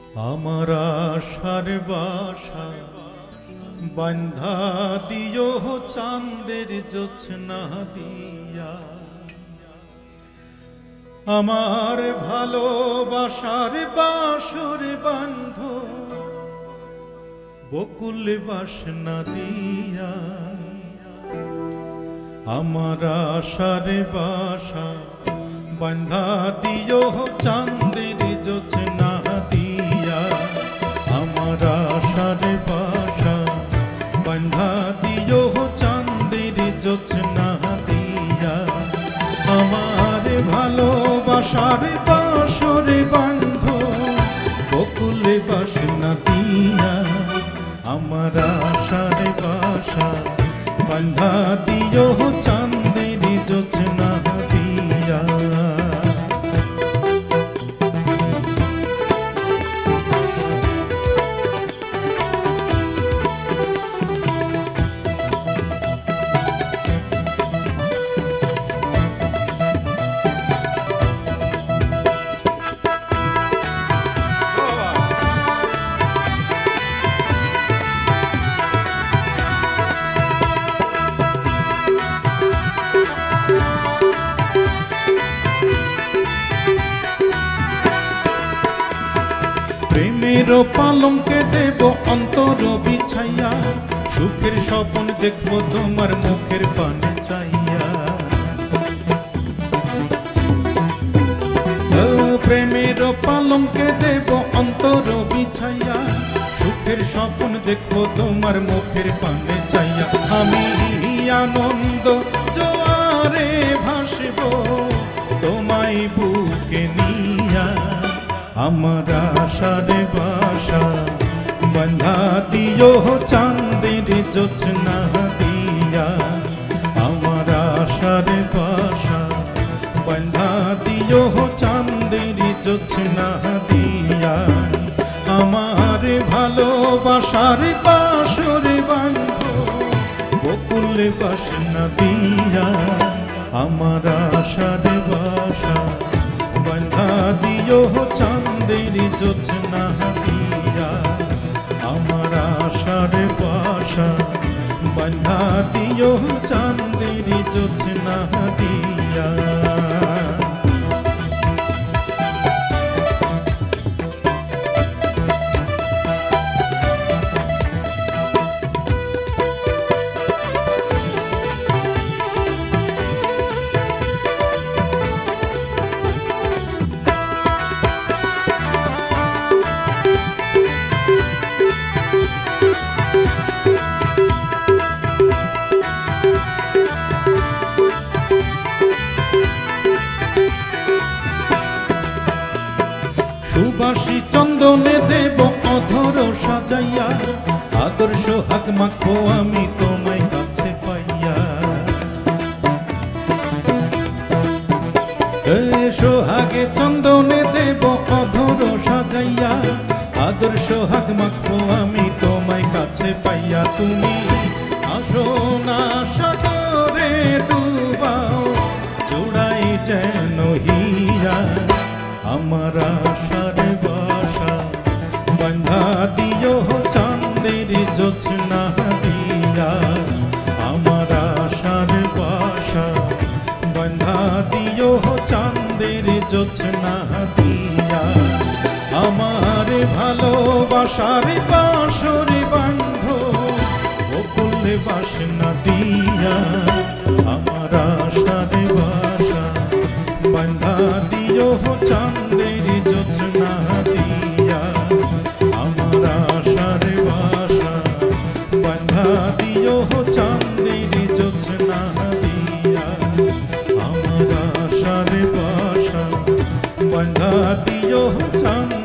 আমার আশার বাসা বান্ধা দিও চাঁদের জোছনা দিয়া, আমার ভালোবাসার বাসর বান্ধ বকুল বাসনা দিয়া। আমার আশার বাসা বান্ধা দিও চাঁদের জোছনা দিয়া, আমার আশার বাসা বান্ধা দিও চাঁদের জোছনা দিয়া। আমার ভালোবাসার বাসর বান্ধ বকুল বাসনা দিয়া, আমার আশার বাসা বান্ধা দিও চাঁদের জোছনা দিয়া। প্রেমের পালঙ্কে দেব অন্তর বিছাইয়া, সুখের স্বপ্ন দেখব তোমার মুখের পানে চাইয়া। প্রেমের পালঙ্কে দেব অন্তর বিছাইয়া, সুখের স্বপ্ন দেখব তোমার মুখের পানে চাইয়া। আমি আনন্দ জোয়ারে ভাসব তোমায় বুকে নিয়া, আমার আশার বাসা বান্ধা দিও চাঁদের জোছনা দিয়া, আমার আশার বাসা বান্ধা দিও চাঁদের জোছনা দিয়া। আমার ভালোবাসার বাসর বান্ধ বকুল বাসনা দিয়া, আমার আশার বাসা বান্ধা দিও চাঁদের জোছনা দিয়া, আমার আশার বাসা বান্ধা দিও চাঁদের জোছনা দিয়া। সুবাসী চন্দনে দেব অধর সাজাইয়া, আদর্শ হাক মাখো আমি তোমায় কাছে পাইয়া। সোহাগে চন্দনে দেব অধর সাজাইয়া, আদর্শ হাক মাখো আমি তোমায় কাছে পাইয়া। তুমি আসো না সাগরে ডুবাও চূড়াই যেন হিয়া, আমার আশার বাসা বান্ধা দিও চাঁদের জোছনা দিয়া, আমার আশার বাসা বান্ধা দিও চাঁদের জোছনা দিয়া। আমার ভালোবাসার বাসর বান্ধ বকুল বাসনা দিয়া, আমার আশার বাসা বান্ধা দিও চাঁদের জোছনা দিয়া, আমার আশার বাসা বান্ধা দিও চাঁদের জোছনা দিয়া, আমার আশার বাসা বান্ধা দিও চাঁদ।